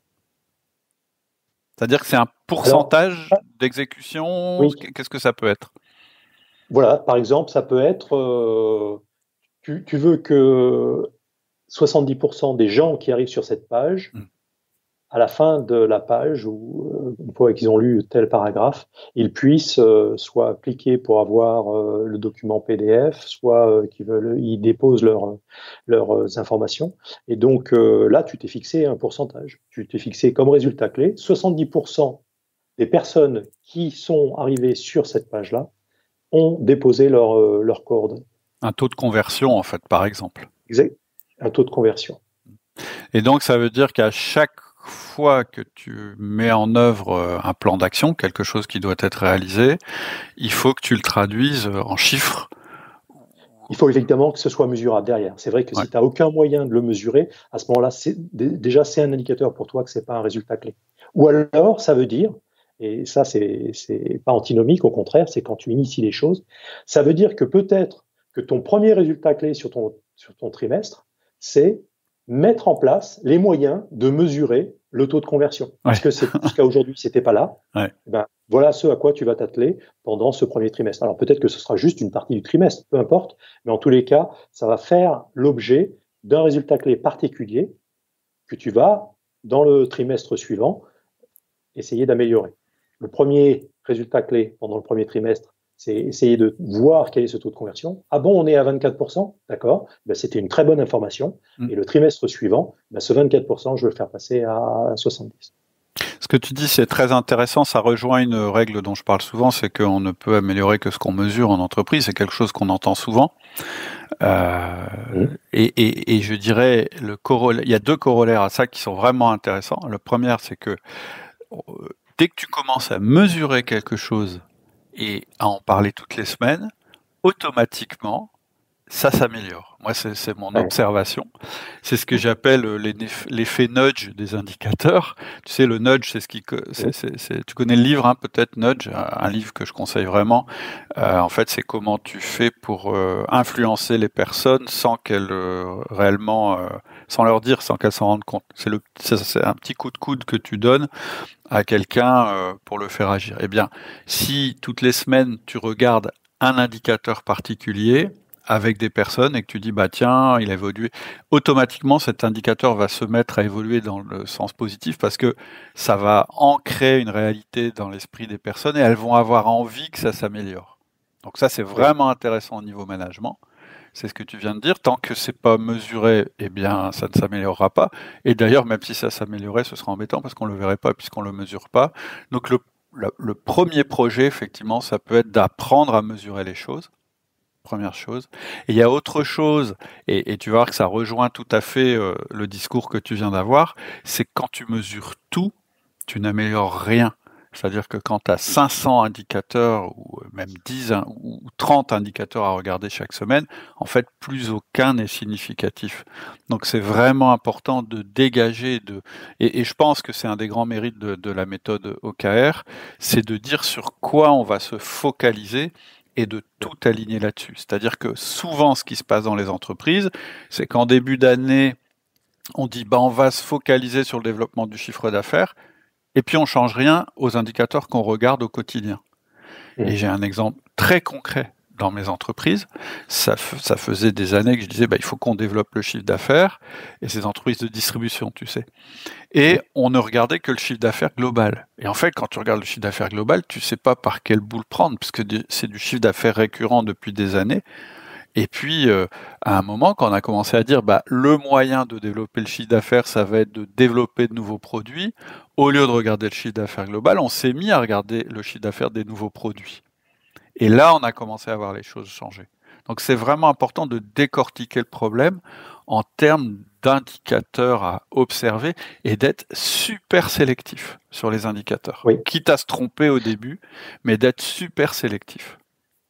C'est-à-dire que c'est un pourcentage Alors, d'exécution? Oui. Qu'est-ce que ça peut être? Voilà, par exemple, ça peut être, euh, tu, tu veux que soixante-dix pour cent des gens qui arrivent sur cette page, mmh. à la fin de la page, ou euh, une fois qu'ils ont lu tel paragraphe, ils puissent euh, soit cliquer pour avoir euh, le document P D F, soit euh, qu'ils veulent, ils déposent leurs leurs informations. Et donc euh, là, tu t'es fixé un pourcentage. Tu t'es fixé comme résultat clé, soixante-dix pour cent des personnes qui sont arrivées sur cette page-là ont déposé leurs euh, leur coordonnées. Un taux de conversion, en fait, par exemple. Exact. Un taux de conversion. Et donc, ça veut dire qu'à chaque fois que tu mets en œuvre un plan d'action, quelque chose qui doit être réalisé, il faut que tu le traduises en chiffres. Il faut évidemment que ce soit mesurable derrière. C'est vrai que ouais. si tu n'as aucun moyen de le mesurer, à ce moment-là, c'est, déjà, c'est un indicateur pour toi que ce n'est pas un résultat clé. Ou alors, ça veut dire, et ça, c'est, c'est pas antinomique, au contraire, c'est quand tu inities les choses, ça veut dire que peut-être que ton premier résultat clé sur ton, sur ton trimestre, c'est mettre en place les moyens de mesurer le taux de conversion. Ouais. Parce que c'est, jusqu'à aujourd'hui, c'était pas là. Ouais. Ben, voilà ce à quoi tu vas t'atteler pendant ce premier trimestre. Alors peut-être que ce sera juste une partie du trimestre, peu importe, mais en tous les cas, ça va faire l'objet d'un résultat clé particulier que tu vas, dans le trimestre suivant, essayer d'améliorer. Le premier résultat clé pendant le premier trimestre, c'est essayer de voir quel est ce taux de conversion. Ah bon, on est à vingt-quatre pour cent, d'accord, ben, c'était une très bonne information. Mmh. Et le trimestre suivant, ben, ce vingt-quatre pour cent, je vais le faire passer à soixante-dix. Ce que tu dis, c'est très intéressant. Ça rejoint une règle dont je parle souvent, c'est qu'on ne peut améliorer que ce qu'on mesure en entreprise. C'est quelque chose qu'on entend souvent. Euh, mmh. et, et, et je dirais, le corollaire, il y a deux corollaires à ça qui sont vraiment intéressants. Le premier, c'est que dès que tu commences à mesurer quelque chose et à en parler toutes les semaines, automatiquement, ça s'améliore. Moi, c'est, c'est mon observation. C'est ce que j'appelle l'effet nudge des indicateurs. Tu sais, le nudge, c'est ce qui, c'est, c'est, c'est, tu connais le livre, hein, peut-être Nudge, un livre que je conseille vraiment. Euh, en fait, c'est comment tu fais pour euh, influencer les personnes sans qu'elles euh, réellement, euh, sans leur dire, sans qu'elles s'en rendent compte. C'est le, c'est, c'est un petit coup de coude que tu donnes à quelqu'un euh, pour le faire agir. Eh bien, si toutes les semaines tu regardes un indicateur particulier avec des personnes et que tu dis bah tiens, il a évolué, automatiquement cet indicateur va se mettre à évoluer dans le sens positif parce que ça va ancrer une réalité dans l'esprit des personnes et elles vont avoir envie que ça s'améliore. Donc ça c'est vraiment intéressant au niveau management. C'est ce que tu viens de dire. Tant que c'est pas mesuré, eh bien ça ne s'améliorera pas. Et d'ailleurs même si ça s'améliorait, ce sera embêtant parce qu'on le verrait pas puisqu'on le mesure pas. Donc le, le, le premier projet effectivement, ça peut être d'apprendre à mesurer les choses. Première chose. Et il y a autre chose, et, et tu vas voir que ça rejoint tout à fait euh, le discours que tu viens d'avoir, c'est que quand tu mesures tout, tu n'améliores rien. C'est-à-dire que quand tu as cinq cents indicateurs, ou même dix ou trente indicateurs à regarder chaque semaine, en fait, plus aucun n'est significatif. Donc c'est vraiment important de dégager, de et, et je pense que c'est un des grands mérites de, de la méthode O K R, c'est de dire sur quoi on va se focaliser et de tout aligner là-dessus. C'est-à-dire que souvent, ce qui se passe dans les entreprises, c'est qu'en début d'année, on dit bah, on va se focaliser sur le développement du chiffre d'affaires, et puis on ne change rien aux indicateurs qu'on regarde au quotidien. Mmh. Et j'ai un exemple très concret dans mes entreprises. Ça, f- ça faisait des années que je disais bah, il faut qu'on développe le chiffre d'affaires, et ces entreprises de distribution, tu sais. Et on ne regardait que le chiffre d'affaires global. Et en fait, quand tu regardes le chiffre d'affaires global, tu ne sais pas par quel bout le prendre, puisque c'est du chiffre d'affaires récurrent depuis des années. Et puis, euh, à un moment, quand on a commencé à dire, bah, le moyen de développer le chiffre d'affaires, ça va être de développer de nouveaux produits, au lieu de regarder le chiffre d'affaires global, on s'est mis à regarder le chiffre d'affaires des nouveaux produits. Et là, on a commencé à voir les choses changer. Donc, c'est vraiment important de décortiquer le problème en termes d'indicateurs à observer et d'être super sélectif sur les indicateurs. Oui. Quitte à se tromper au début, mais d'être super sélectif.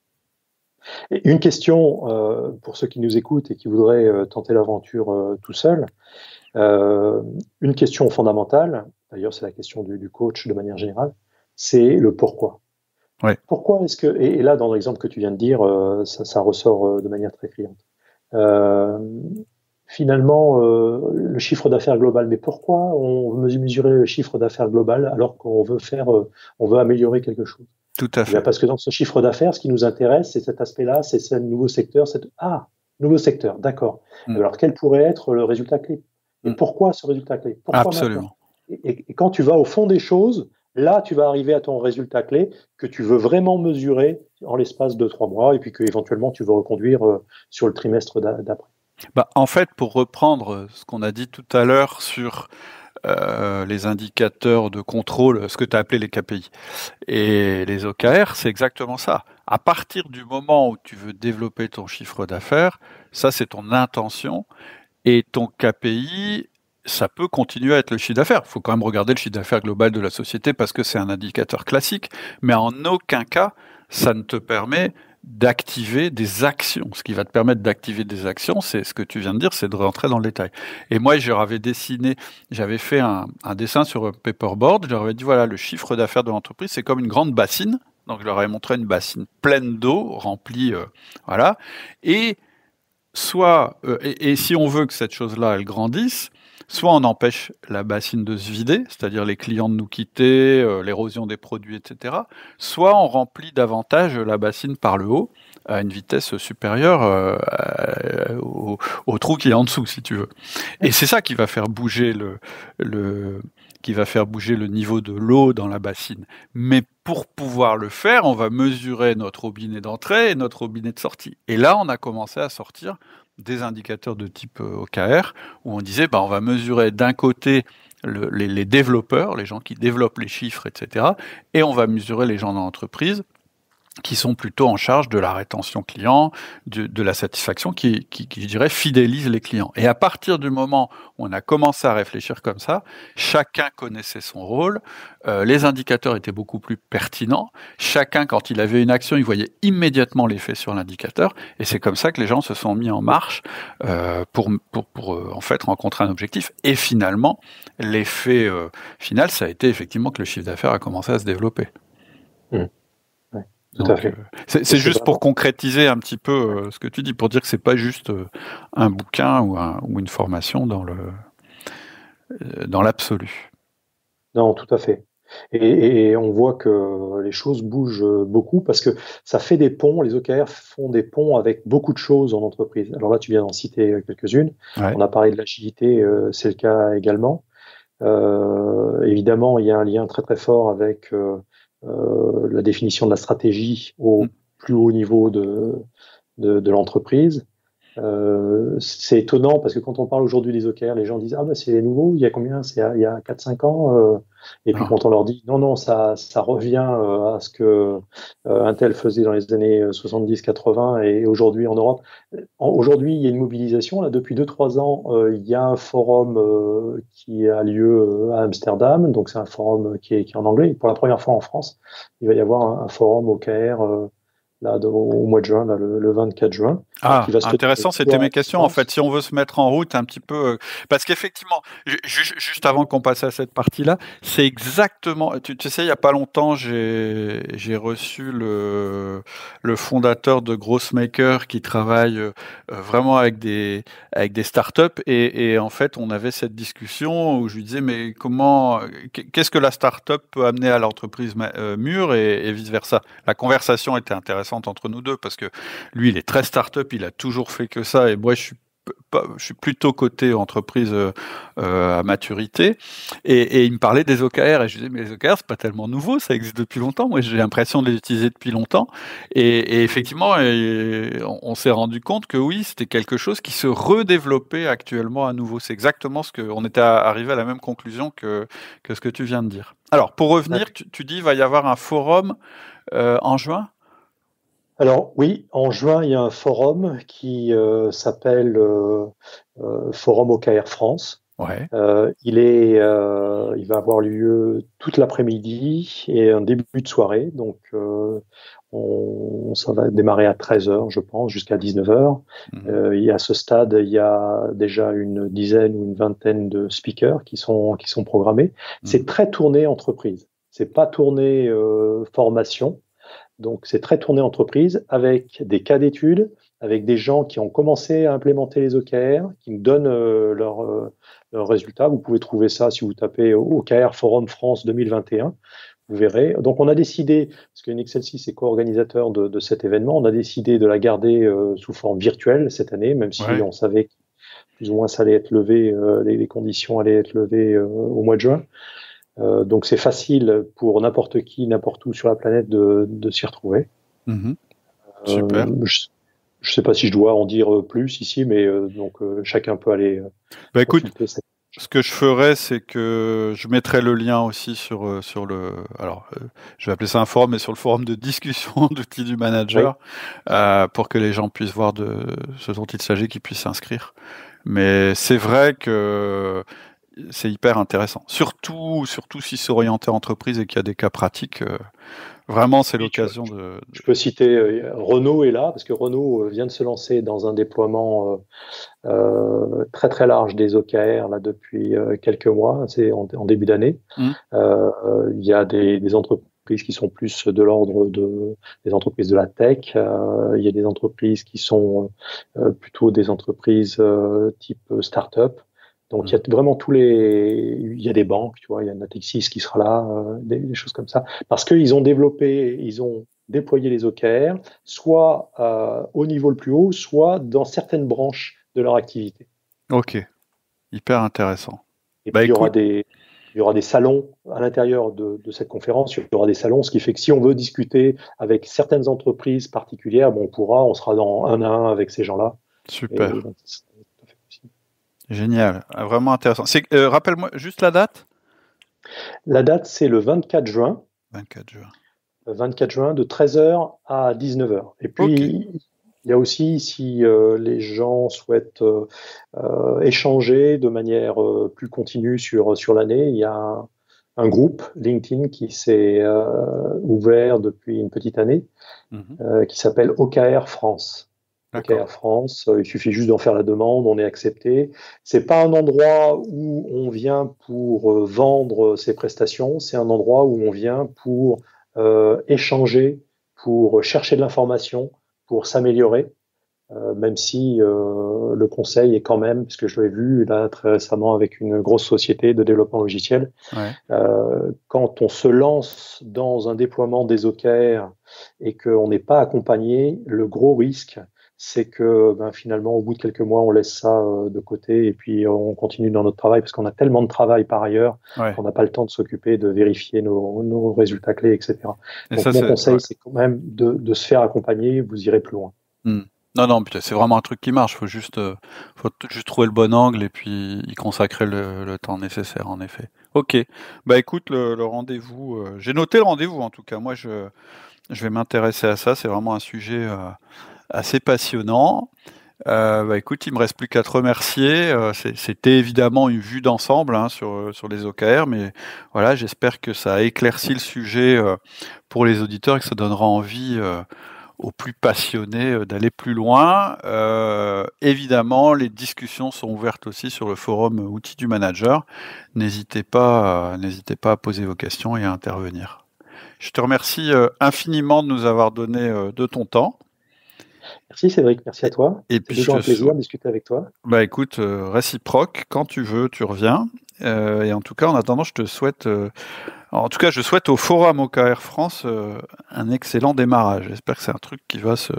Et une question euh, pour ceux qui nous écoutent et qui voudraient euh, tenter l'aventure euh, tout seul. Euh, une question fondamentale, d'ailleurs c'est la question du, du coach de manière générale, c'est le pourquoi. Oui. Pourquoi est-ce que, et, et là dans l'exemple que tu viens de dire, euh, ça, ça ressort euh, de manière très criante. Euh, finalement, euh, le chiffre d'affaires global, mais pourquoi on veut mesurer le chiffre d'affaires global alors qu'on veut faire, euh, on veut améliorer quelque chose? Tout à fait. Bien, parce que dans ce chiffre d'affaires, ce qui nous intéresse, c'est cet aspect-là, c'est ce nouveau secteur, cette... ah, nouveau secteur, d'accord. Mm. Alors quel pourrait être le résultat clé? Et mm. pourquoi ce résultat clé? Pourquoi Absolument. et, et, et quand tu vas au fond des choses, là, tu vas arriver à ton résultat clé que tu veux vraiment mesurer en l'espace de trois mois et puis que éventuellement tu veux reconduire euh, sur le trimestre d'après. Bah, en fait, pour reprendre ce qu'on a dit tout à l'heure sur euh, les indicateurs de contrôle, ce que tu as appelé les K P I et les O K R, c'est exactement ça. À partir du moment où tu veux développer ton chiffre d'affaires, ça c'est ton intention, et ton K P I, ça peut continuer à être le chiffre d'affaires. Il faut quand même regarder le chiffre d'affaires global de la société parce que c'est un indicateur classique, mais en aucun cas, ça ne te permet d'activer des actions. Ce qui va te permettre d'activer des actions, c'est ce que tu viens de dire, c'est de rentrer dans le détail. Et moi, j'avais dessiné, j'avais fait un, un dessin sur un paperboard, je leur avais dit, voilà, le chiffre d'affaires de l'entreprise, c'est comme une grande bassine. Donc, je leur avais montré une bassine pleine d'eau, remplie, euh, voilà. Et soit, euh, et, et si on veut que cette chose-là, elle grandisse, soit on empêche la bassine de se vider, c'est-à-dire les clients de nous quitter, euh, l'érosion des produits, et cetera, soit on remplit davantage la bassine par le haut, à une vitesse supérieure euh, au, au trou qui est en dessous, si tu veux. Et c'est ça qui va faire bouger le, le, qui va faire bouger le niveau de l'eau dans la bassine. Mais pour pouvoir le faire, on va mesurer notre robinet d'entrée et notre robinet de sortie. Et là, on a commencé à sortir des indicateurs de type O K R, où on disait, bah, on va mesurer d'un côté le, les, les développeurs, les gens qui développent les chiffres, et cetera, et on va mesurer les gens dans l'entreprise, qui sont plutôt en charge de la rétention client, de, de la satisfaction, qui, qui, qui, je dirais, fidélise les clients. Et à partir du moment où on a commencé à réfléchir comme ça, chacun connaissait son rôle, euh, les indicateurs étaient beaucoup plus pertinents, chacun, quand il avait une action, il voyait immédiatement l'effet sur l'indicateur, et c'est comme ça que les gens se sont mis en marche euh, pour, pour, pour euh, en fait, rencontrer un objectif. Et finalement, l'effet euh, final, ça a été effectivement que le chiffre d'affaires a commencé à se développer. Mmh. Tout Donc, à fait. Euh, c'est, c'est juste pour concrétiser un petit peu euh, ce que tu dis, pour dire que c'est pas juste euh, un bouquin ou, un, ou une formation dans le euh, dans l'absolu. Non, tout à fait. Et, et on voit que les choses bougent beaucoup parce que ça fait des ponts. Les O K R font des ponts avec beaucoup de choses en entreprise. Alors là, tu viens d'en citer quelques-unes. Ouais. On a parlé de l'agilité, euh, c'est le cas également. Euh, évidemment, il y a un lien très très fort avec euh, Euh, la définition de la stratégie au mmh. plus haut niveau de, de, de l'entreprise. Euh, c'est étonnant parce que quand on parle aujourd'hui des O K R, les gens disent « Ah ben c'est nouveau, il y a combien? C'est il y a quatre cinq ans euh, ?» Et puis ah. quand on leur dit « Non, non, ça, ça revient euh, à ce que euh, Intel faisait dans les années soixante-dix quatre-vingts et aujourd'hui en Europe. » Aujourd'hui, il y a une mobilisation. Là, depuis deux trois ans, euh, il y a un forum euh, qui a lieu à Amsterdam. Donc c'est un forum qui est, qui est en anglais. Et pour la première fois en France, il va y avoir un, un forum O K R euh, là, de, au mois de juin, là, le, le vingt-quatre juin. Ah, qui va se intéressant, c'était mes questions. En fait, si on veut se mettre en route un petit peu, euh, parce qu'effectivement, ju- juste avant qu'on passe à cette partie-là, c'est exactement. Tu, tu sais, il y a pas longtemps, j'ai j'ai reçu le le fondateur de Grossmaker qui travaille euh, vraiment avec des avec des startups et, et en fait, on avait cette discussion où je lui disais mais comment, qu'est-ce que la startup peut amener à l'entreprise euh, mûre et, et vice versa. La conversation était intéressante entre nous deux parce que lui, il est très startup. Il a toujours fait que ça et moi je suis pas, je suis plutôt côté entreprise euh, à maturité et, et il me parlait des O K R et je disais mais les O K R c'est pas tellement nouveau, ça existe depuis longtemps, moi j'ai l'impression de les utiliser depuis longtemps et, et effectivement et on, on s'est rendu compte que oui c'était quelque chose qui se redéveloppait actuellement à nouveau, c'est exactement ce que on était arrivé à la même conclusion que, que ce que tu viens de dire. Alors pour revenir, tu, tu dis il va y avoir un forum euh, en juin. Alors oui, en juin, il y a un forum qui euh, s'appelle euh, euh, Forum O K R France. Ouais. Euh, il est, euh, il va avoir lieu toute l'après-midi et un début de soirée. Donc, euh, on, ça va démarrer à treize heures, je pense, jusqu'à dix-neuf heures. Mmh. Euh, il y a à ce stade, il y a déjà une dizaine ou une vingtaine de speakers qui sont qui sont programmés. Mmh. C'est très tourné entreprise. C'est pas tourné euh, formation. Donc, c'est très tourné entreprise avec des cas d'études, avec des gens qui ont commencé à implémenter les O K R, qui nous donnent euh, leurs euh, leur résultats. Vous pouvez trouver ça si vous tapez O K R Forum France deux mille vingt et un. Vous verrez. Donc, on a décidé, parce que Nexcelsis est co-organisateur de, de cet événement, on a décidé de la garder euh, sous forme virtuelle cette année, même si ouais. on savait que plus ou moins ça allait être levé, euh, les, les conditions allaient être levées euh, au mois de juin. Euh, donc c'est facile pour n'importe qui, n'importe où sur la planète de, de s'y retrouver. Mmh. Super. Euh, je ne sais pas si je dois en dire plus ici, mais euh, donc euh, chacun peut aller. Euh, bah écoute, cette... ce que je ferais, c'est que je mettrai le lien aussi sur sur le. Alors, euh, je vais appeler ça un forum, mais sur le forum de discussion d'outils du manager, oui. euh, pour que les gens puissent voir de ce dont il s'agit, qu'ils puissent s'inscrire. Mais c'est vrai que c'est hyper intéressant. Surtout, surtout si c'est orienté entreprise et qu'il y a des cas pratiques. Euh, vraiment, c'est oui, l'occasion je, de, de... Je peux citer euh, Renault est là, parce que Renault vient de se lancer dans un déploiement euh, euh, très très large des O K R là, depuis euh, quelques mois, c'est en, en début d'année. Mmh. Euh, il y a des, des entreprises qui sont plus de l'ordre de, des entreprises de la tech. Euh, il y a des entreprises qui sont euh, plutôt des entreprises euh, type start-up. Donc, il y a vraiment tous les, il y a des banques, tu vois, il y a Natixis qui sera là, euh, des, des choses comme ça, parce qu'ils ont développé, ils ont déployé les O K R, soit euh, au niveau le plus haut, soit dans certaines branches de leur activité. Ok, hyper intéressant. Et bah, puis, il y aura écoute... des, il y aura des salons à l'intérieur de, de cette conférence, il y aura des salons, ce qui fait que si on veut discuter avec certaines entreprises particulières, bon, on pourra, on sera dans un à un avec ces gens-là. Super. Et, donc, génial, vraiment intéressant. C'est, euh, rappelle-moi juste la date. La date, c'est le vingt-quatre juin. vingt-quatre juin. vingt-quatre juin, de treize heures à dix-neuf heures. Et puis, okay. Il y a aussi, si euh, les gens souhaitent euh, euh, échanger de manière euh, plus continue sur, sur l'année, il y a un, un groupe LinkedIn qui s'est euh, ouvert depuis une petite année, mm-hmm. euh, qui s'appelle O K R France. D'accord. O K R France, il suffit juste d'en faire la demande, on est accepté. C'est pas un endroit où on vient pour euh, vendre ses prestations, c'est un endroit où on vient pour euh, échanger, pour chercher de l'information, pour s'améliorer, euh, même si euh, le conseil est quand même, parce que je l'ai vu là très récemment avec une grosse société de développement logiciel, ouais. euh, quand on se lance dans un déploiement des O K R et qu'on n'est pas accompagné, le gros risque, c'est que ben, finalement, au bout de quelques mois, on laisse ça euh, de côté et puis on continue dans notre travail parce qu'on a tellement de travail par ailleurs ouais. qu'on n'a pas le temps de s'occuper, de vérifier nos, nos résultats clés, et cetera. Et donc, ça, mon c'est, conseil, ouais. c'est quand même de, de se faire accompagner, vous irez plus loin. Hmm. Non, non, c'est vraiment un truc qui marche. Faut juste, euh, faut juste trouver le bon angle et puis y consacrer le, le temps nécessaire, en effet. Ok. Bah écoute, le, le rendez-vous, euh, j'ai noté le rendez-vous en tout cas. Moi, je, je vais m'intéresser à ça. C'est vraiment un sujet euh, assez passionnant. Euh, bah écoute, il me reste plus qu'à te remercier. Euh, c'était évidemment une vue d'ensemble hein, sur sur les O K R, mais voilà, j'espère que ça a éclairci le sujet euh, pour les auditeurs et que ça donnera envie euh, aux plus passionnés euh, d'aller plus loin. Euh, évidemment, les discussions sont ouvertes aussi sur le forum Outils du Manager. N'hésitez pas, euh, n'hésitez pas à poser vos questions et à intervenir. Je te remercie euh, infiniment de nous avoir donné euh, de ton temps. Merci Cédric, merci à toi. Et c'est puis toujours je un plaisir sou... de discuter avec toi. Bah écoute, euh, réciproque, quand tu veux, tu reviens. Euh, et en tout cas, en attendant, je te souhaite, euh... en tout cas, je souhaite au Forum O K R France euh, un excellent démarrage. J'espère que c'est un truc qui va se,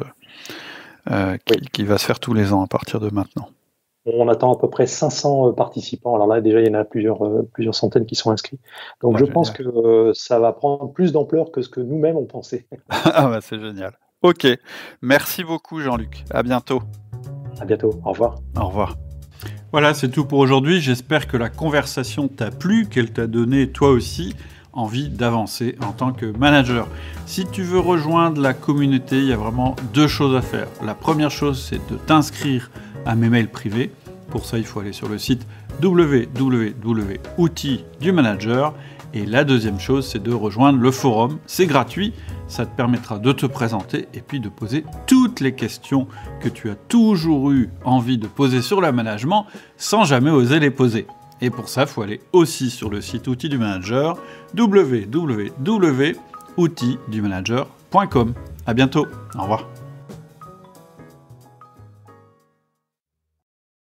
euh, qui, oui. qui va se faire tous les ans à partir de maintenant. On attend à peu près cinq cents participants. Alors là, déjà, il y en a plusieurs, euh, plusieurs centaines qui sont inscrits. Donc, bah, je génial. pense que euh, ça va prendre plus d'ampleur que ce que nous-mêmes on pensait. Ah bah c'est génial. Ok, merci beaucoup Jean-Luc, à bientôt. À bientôt, au revoir. Au revoir. Voilà, c'est tout pour aujourd'hui. J'espère que la conversation t'a plu, qu'elle t'a donné toi aussi envie d'avancer en tant que manager. Si tu veux rejoindre la communauté, il y a vraiment deux choses à faire. La première chose, c'est de t'inscrire à mes mails privés. Pour ça, il faut aller sur le site w w w point outils du manager. Et la deuxième chose, c'est de rejoindre le forum. C'est gratuit, ça te permettra de te présenter et puis de poser toutes les questions que tu as toujours eu envie de poser sur le management sans jamais oser les poser. Et pour ça, il faut aller aussi sur le site Outils du Manager, w w w point outils du manager point com. À bientôt, au revoir.